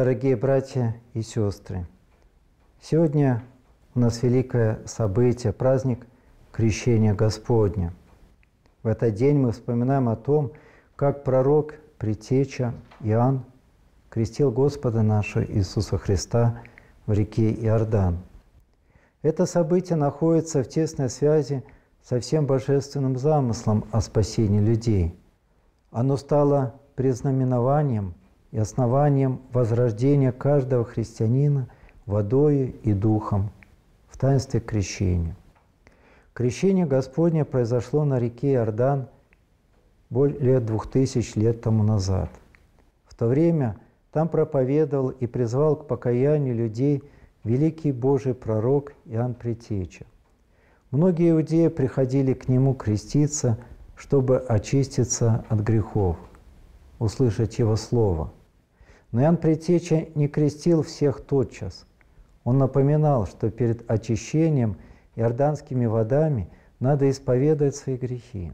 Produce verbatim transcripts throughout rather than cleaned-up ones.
Дорогие братья и сестры, сегодня у нас великое событие, праздник Крещения Господня. В этот день мы вспоминаем о том, как пророк, предтеча Иоанн крестил Господа нашего Иисуса Христа в реке Иордан. Это событие находится в тесной связи со всем божественным замыслом о спасении людей. Оно стало предзнаменованием и основанием возрождения каждого христианина водою и духом в таинстве крещения. Крещение Господне произошло на реке Иордан более двух тысяч лет тому назад. В то время там проповедовал и призвал к покаянию людей великий Божий пророк Иоанн Предтеча. Многие иудеи приходили к нему креститься, чтобы очиститься от грехов, услышать его слово. Но Иоанн Предтеча не крестил всех тотчас. Он напоминал, что перед очищением иорданскими водами надо исповедовать свои грехи.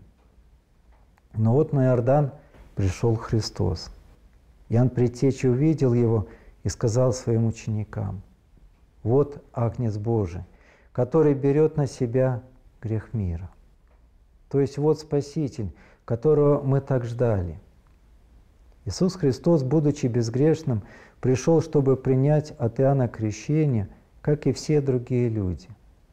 Но вот на Иордан пришел Христос. Иоанн Предтеча увидел его и сказал своим ученикам: «Вот Агнец Божий, который берет на себя грех мира». То есть вот Спаситель, которого мы так ждали. Иисус Христос, будучи безгрешным, пришел, чтобы принять от Иоанна крещение, как и все другие люди.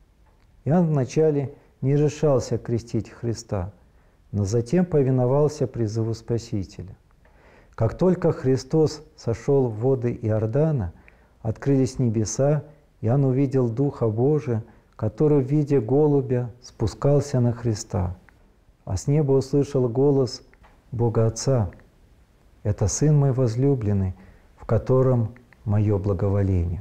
Иоанн вначале не решался крестить Христа, но затем повиновался призыву Спасителя. Как только Христос сошел в воды Иордана, открылись небеса, Иоанн увидел Духа Божия, который в виде голубя спускался на Христа, а с неба услышал голос Бога Отца: «Это Сын мой возлюбленный, в котором мое благоволение».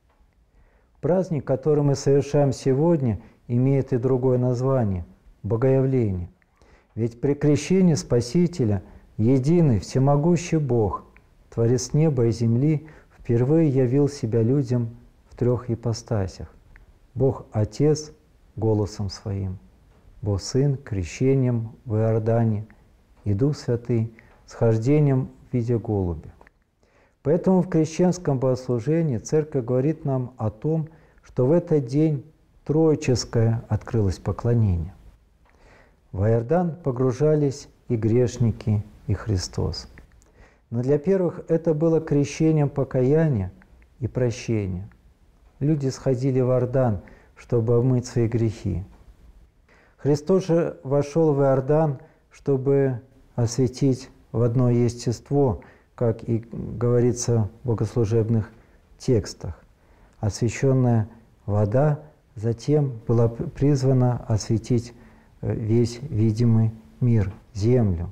Праздник, который мы совершаем сегодня, имеет и другое название – Богоявление. Ведь при крещении Спасителя единый, всемогущий Бог, Творец неба и земли, впервые явил себя людям в трех ипостасях. Бог Отец голосом Своим, Бог Сын крещением в Иордане и Дух Святый схождением в виде голубя. Поэтому в крещенском богослужении Церковь говорит нам о том, что в этот день троическое открылось поклонение. В Иордан погружались и грешники, и Христос. Но для первых это было крещением покаяния и прощения. Люди сходили в Иордан, чтобы омыть свои грехи. Христос же вошел в Иордан, чтобы осветить в одно естество, как и говорится в богослужебных текстах. Освященная вода затем была призвана осветить весь видимый мир, землю.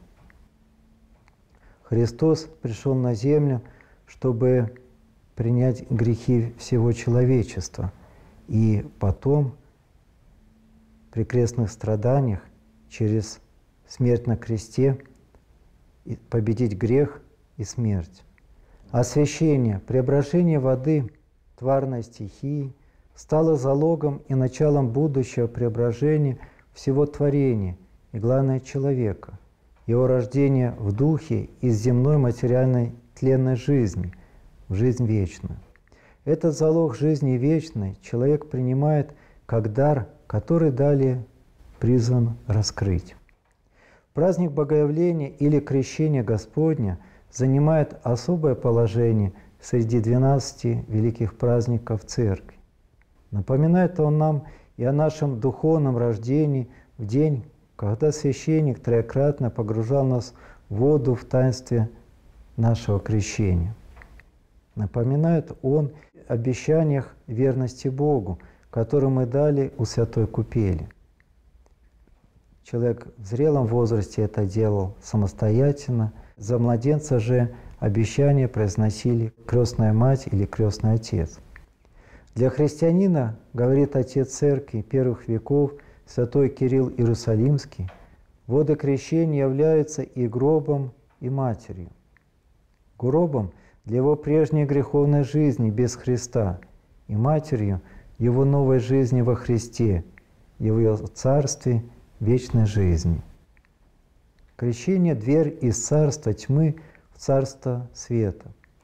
Христос пришел на землю, чтобы принять грехи всего человечества, и потом при крестных страданиях через смерть на кресте победить грех и смерть. Освящение, преображение воды, тварной стихии стало залогом и началом будущего преображения всего творения и, главное, человека, его рождения в духе из земной материальной тленной жизни в жизнь вечную. Этот залог жизни вечной человек принимает как дар, который далее призван раскрыть. Праздник Богоявления или Крещения Господня занимает особое положение среди двенадцати великих праздников Церкви. Напоминает он нам и о нашем духовном рождении в день, когда священник троекратно погружал нас в воду в таинстве нашего крещения. Напоминает он о обещаниях верности Богу, которые мы дали у святой купели. Человек в зрелом возрасте это делал самостоятельно. За младенца же обещания произносили крестная мать или крестный отец. Для христианина, говорит отец церкви первых веков, святой Кирилл Иерусалимский, воды крещения являются и гробом, и матерью. Гробом для его прежней греховной жизни без Христа, и матерью его новой жизни во Христе, и в его царстве вечной жизни. Крещение – дверь из царства тьмы в царство света.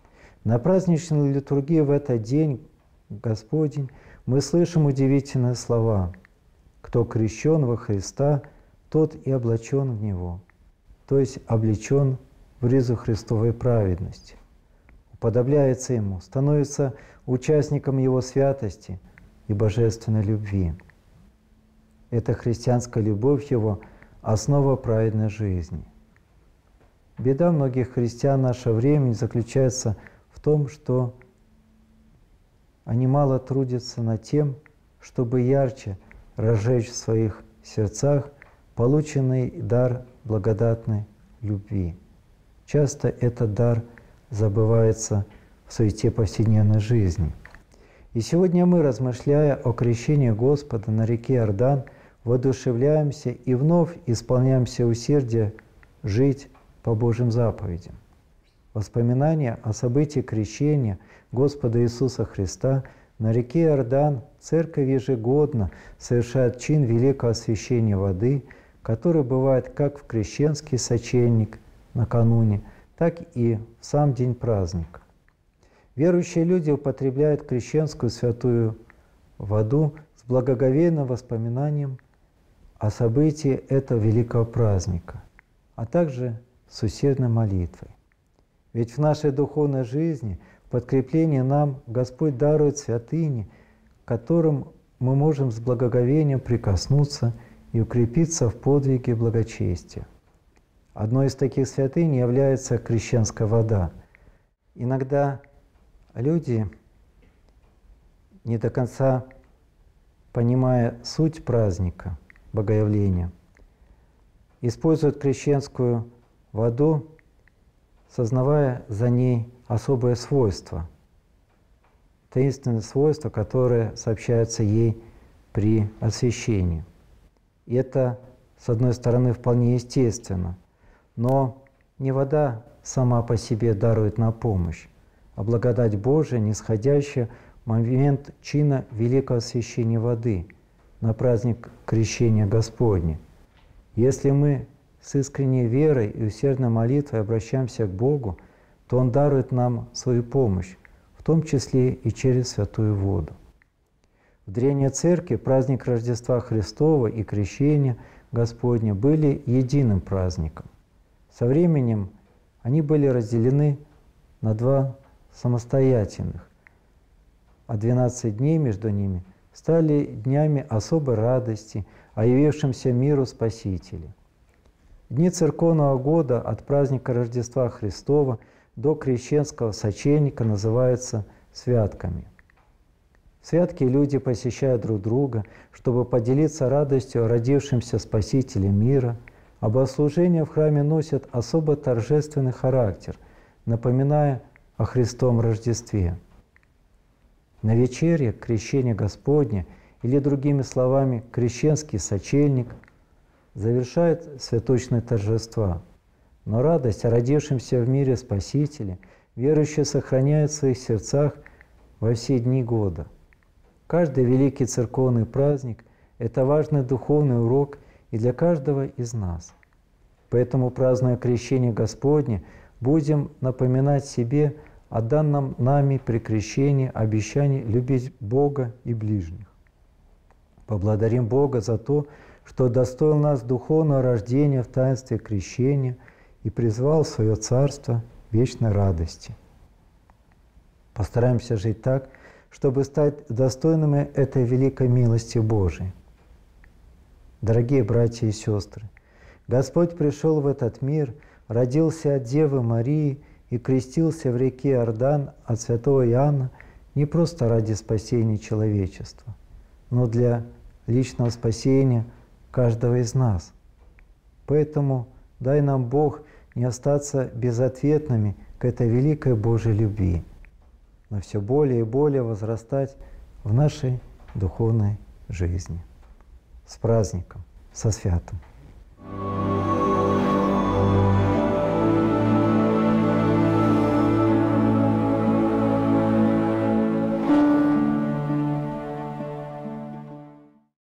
На праздничной литургии в этот день Господень мы слышим удивительные слова: «Кто крещен во Христа, тот и облачен в Него», то есть облечен в ризу Христовой праведности, уподобляется Ему, становится участником Его святости и божественной любви. Эта христианская любовь Его – основа праведной жизни. Беда многих христиан нашего времени заключается в том, что они мало трудятся над тем, чтобы ярче разжечь в своих сердцах полученный дар благодатной любви. Часто этот дар забывается в суете повседневной жизни. И сегодня мы, размышляя о крещении Господа на реке Иордан, воодушевляемся и вновь исполняем все усердия жить по Божьим заповедям. Воспоминания о событии крещения Господа Иисуса Христа на реке Иордан Церковь ежегодно совершает чин великого освящения воды, который бывает как в крещенский сочельник накануне, так и в сам день праздника. Верующие люди употребляют крещенскую святую воду с благоговейным воспоминанием о событии этого великого праздника, а также с усердной молитвой. Ведь в нашей духовной жизни в подкреплении нам Господь дарует святыни, к которым мы можем с благоговением прикоснуться и укрепиться в подвиге благочестия. Одной из таких святынь является крещенская вода. Иногда люди, не до конца понимая суть праздника Богоявления, используют крещенскую воду, сознавая за ней особое свойство, таинственное свойство, которое сообщается ей при освящении. И это, с одной стороны, вполне естественно, но не вода сама по себе дарует нам помощь, а благодать Божия, нисходящая в момент чина великого освящения воды на праздник крещения Господня. Если мы с искренней верой и усердной молитвой обращаемся к Богу, то Он дарует нам свою помощь, в том числе и через святую воду. В Древней Церкви праздник Рождества Христова и крещения Господня были единым праздником. Со временем они были разделены на два самостоятельных, а двенадцать дней между ними стали днями особой радости о явившемся миру Спасителе. Дни церковного года от праздника Рождества Христова до крещенского сочельника называются святками. В святки люди посещают друг друга, чтобы поделиться радостью о родившемся Спасителе мира, а богослужения в храме носят особо торжественный характер, напоминая о Христовом Рождестве. На вечере крещения Господня, или другими словами крещенский сочельник, завершает святочные торжества. Но радость о родившемся в мире Спасителе верующие сохраняют в своих сердцах во все дни года. Каждый великий церковный праздник – это важный духовный урок и для каждого из нас. Поэтому, празднуя крещение Господне, будем напоминать себе о данном нами при крещении обещании любить Бога и ближних. Поблагодарим Бога за то, что достоил нас духовного рождения в таинстве крещения и призвал в свое царство вечной радости. Постараемся жить так, чтобы стать достойными этой великой милости Божией. Дорогие братья и сестры, Господь пришел в этот мир, родился от Девы Марии и крестился в реке Иордан от святого Иоанна не просто ради спасения человечества, но для личного спасения каждого из нас. Поэтому дай нам Бог не остаться безответными к этой великой Божьей любви, но все более и более возрастать в нашей духовной жизни. С праздником, со святым!